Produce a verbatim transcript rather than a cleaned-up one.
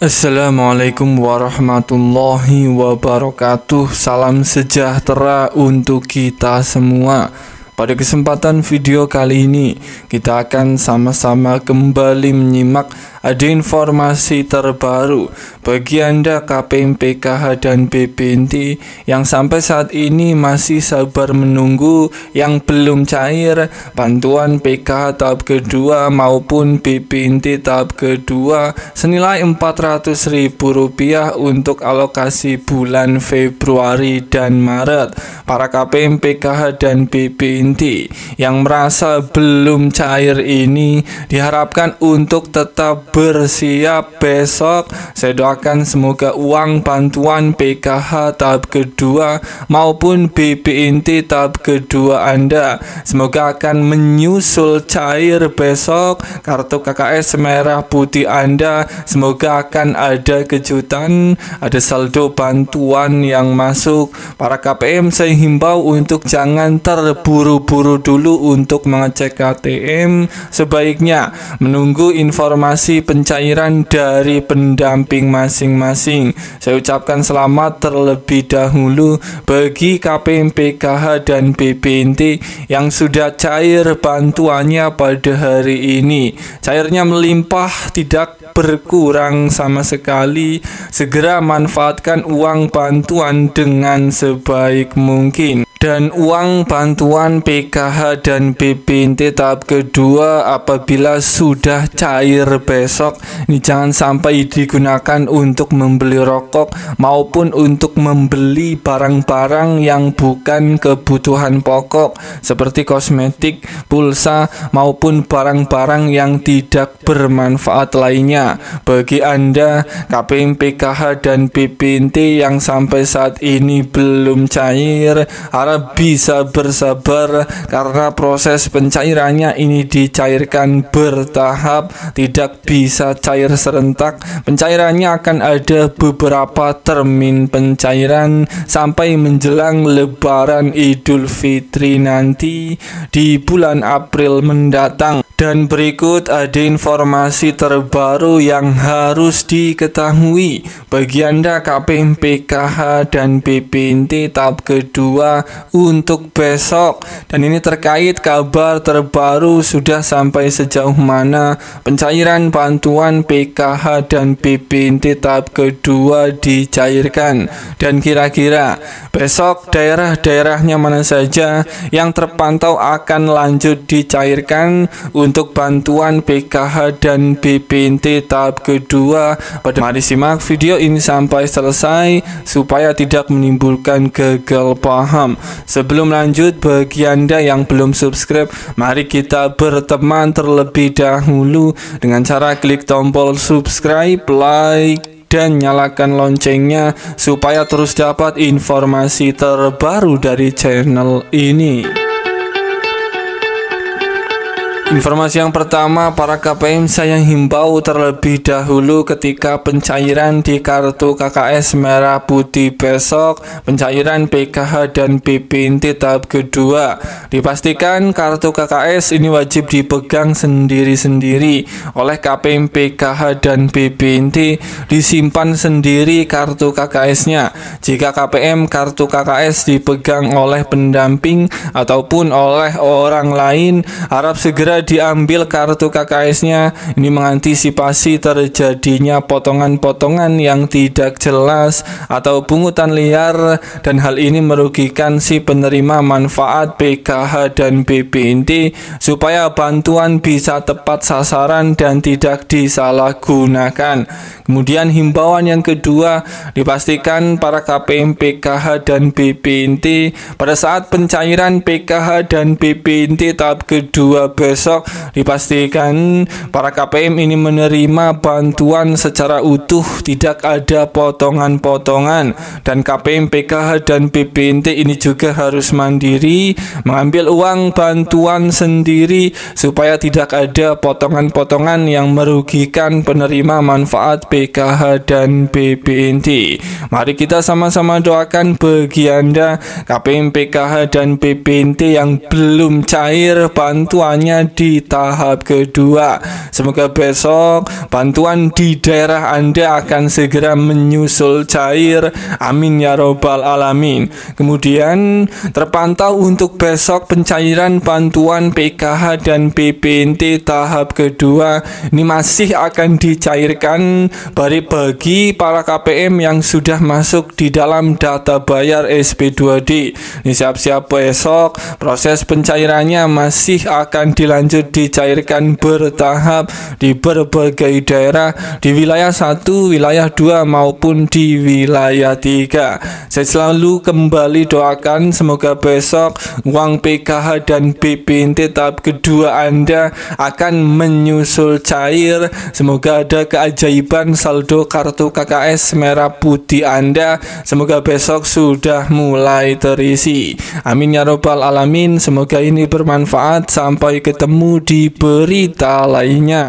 Assalamualaikum warahmatullahi wabarakatuh. Salam sejahtera untuk kita semua. Pada kesempatan video kali ini, kita akan sama-sama kembali menyimak ada informasi terbaru bagi Anda K P M P K H dan B P N T yang sampai saat ini masih sabar menunggu yang belum cair bantuan P K H tahap kedua maupun B P N T tahap kedua senilai empat ratus ribu rupiah untuk alokasi bulan Februari dan Maret. Para K P M P K H dan B P N T yang merasa belum cair ini diharapkan untuk tetap bersiap besok. Saya doakan semoga uang bantuan P K H tahap kedua maupun B P N T tahap kedua Anda semoga akan menyusul cair besok. Kartu K K S merah putih Anda semoga akan ada kejutan, ada saldo bantuan yang masuk. Para K P M saya himbau untuk jangan terburu-buru dulu untuk mengecek K T M, sebaiknya menunggu informasi pencairan dari pendamping masing-masing. Saya ucapkan selamat terlebih dahulu bagi K P M P K H dan B P N T yang sudah cair bantuannya pada hari ini. Cairnya melimpah, tidak berkurang sama sekali. Segera manfaatkan uang bantuan dengan sebaik mungkin. Dan uang bantuan P K H dan B P N T tahap kedua apabila sudah cair besok ini jangan sampai digunakan untuk membeli rokok maupun untuk membeli barang-barang yang bukan kebutuhan pokok seperti kosmetik, pulsa maupun barang-barang yang tidak bermanfaat lainnya. Bagi Anda K P M P K H dan B P N T yang sampai saat ini belum cair, harap bisa bersabar karena proses pencairannya ini dicairkan bertahap, tidak bisa cair serentak. Pencairannya akan ada beberapa termin pencairan sampai menjelang Lebaran Idul Fitri nanti di bulan April mendatang. Dan berikut ada informasi terbaru yang harus diketahui bagi Anda K P M P K H dan B P N T tahap kedua untuk besok. Dan ini terkait kabar terbaru sudah sampai sejauh mana pencairan bantuan P K H dan B P N T tahap kedua dicairkan. Dan kira-kira besok daerah-daerahnya mana saja yang terpantau akan lanjut dicairkan untuk bantuan P K H dan B P N T tahap kedua. Pada mari simak video ini sampai selesai supaya tidak menimbulkan gagal paham. Sebelum lanjut, bagi Anda yang belum subscribe, mari kita berteman terlebih dahulu dengan cara klik tombol subscribe, like, dan nyalakan loncengnya supaya terus dapat informasi terbaru dari channel ini. Informasi yang pertama, para K P M saya himbau terlebih dahulu ketika pencairan di kartu K K S merah putih besok, pencairan P K H dan B P N T tahap kedua, dipastikan kartu K K S ini wajib dipegang sendiri-sendiri oleh K P M P K H dan B P N T, disimpan sendiri kartu K K S-nya. Jika K P M kartu K K S dipegang oleh pendamping ataupun oleh orang lain, harap segera diambil kartu K K S-nya. Ini mengantisipasi terjadinya potongan-potongan yang tidak jelas atau pungutan liar, dan hal ini merugikan si penerima manfaat P K H dan B P N T supaya bantuan bisa tepat sasaran dan tidak disalahgunakan. Kemudian himbauan yang kedua, dipastikan para K P M P K H dan B P N T pada saat pencairan P K H dan B P N T tahap kedua besok, dipastikan para K P M ini menerima bantuan secara utuh, tidak ada potongan-potongan. Dan K P M P K H dan B P N T ini juga harus mandiri mengambil uang bantuan sendiri supaya tidak ada potongan-potongan yang merugikan penerima manfaat P K H dan B P N T. Mari kita sama-sama doakan bagi Anda K P M P K H dan B P N T yang belum cair bantuannya di tahap kedua. Semoga besok bantuan di daerah Anda akan segera menyusul cair. Amin ya robbal alamin. Kemudian terpantau untuk besok pencairan bantuan P K H dan B P N T tahap kedua ini masih akan dicairkan bagi para K P M yang sudah masuk di dalam data bayar S P dua D. Ini siap-siap besok proses pencairannya masih akan dilanjut dicairkan bertahap di berbagai daerah di wilayah satu, wilayah dua maupun di wilayah tiga. Saya selalu kembali doakan semoga besok uang P K H dan B P N T tahap kedua Anda akan menyusul cair. Semoga ada keajaiban saldo kartu K K S merah putih Anda. Semoga besok sudah mulai terisi. Amin ya robbal alamin. Semoga ini bermanfaat. Sampai ketemu di berita lainnya.